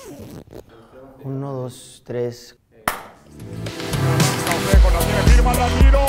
1, 2, 3. Saucedo la tiene firma, la tiró.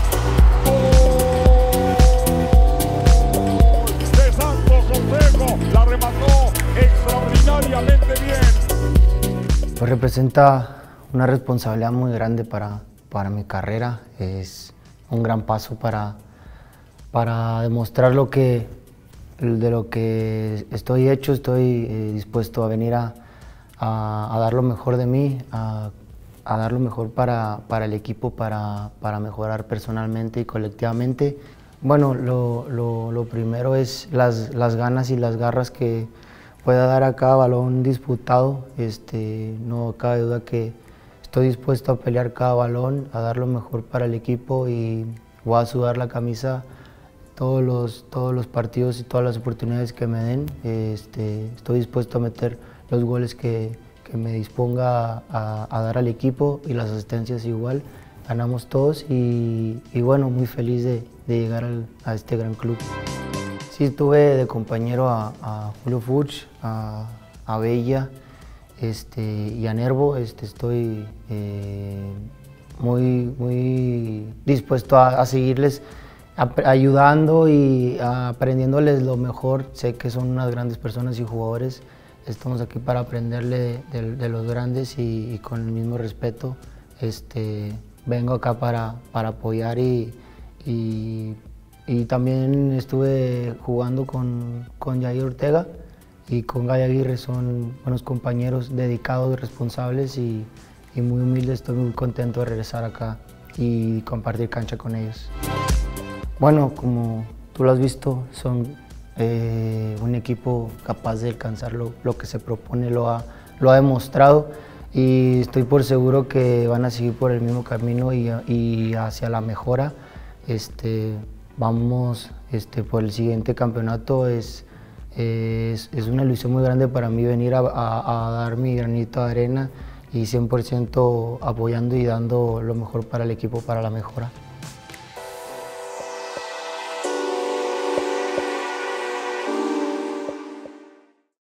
¡Gol de Santos Saucedo! La remató extraordinariamente bien. Pues representa una responsabilidad muy grande para mi carrera. Es un gran paso para demostrar de lo que estoy hecho. Estoy dispuesto a venir a dar lo mejor de mí, a dar lo mejor para el equipo, para mejorar personalmente y colectivamente. Bueno, lo primero es las ganas y las garras que pueda dar a cada balón disputado. No cabe duda que estoy dispuesto a pelear cada balón, a dar lo mejor para el equipo y voy a sudar la camisa todos los partidos y todas las oportunidades que me den. Estoy dispuesto a meter los goles que me disponga a dar al equipo y las asistencias igual. Ganamos todos y bueno, muy feliz de llegar a este gran club. Sí, tuve de compañero a Julio Furch, a Bella y a Nervo. Estoy muy dispuesto a seguirles ayudando y aprendiéndoles lo mejor. Sé que son unas grandes personas y jugadores. Estamos aquí para aprenderle de los grandes y con el mismo respeto. Vengo acá para apoyar y también estuve jugando con Jair Ortega y con Gay Aguirre. Son buenos compañeros, dedicados, responsables y muy humildes. Estoy muy contento de regresar acá y compartir cancha con ellos. Bueno, como tú lo has visto, son un equipo capaz de alcanzar lo que se propone, lo ha demostrado y estoy por seguro que van a seguir por el mismo camino y hacia la mejora. Vamos por el siguiente campeonato. Es una ilusión muy grande para mí venir a dar mi granito de arena y 100% apoyando y dando lo mejor para el equipo, para la mejora.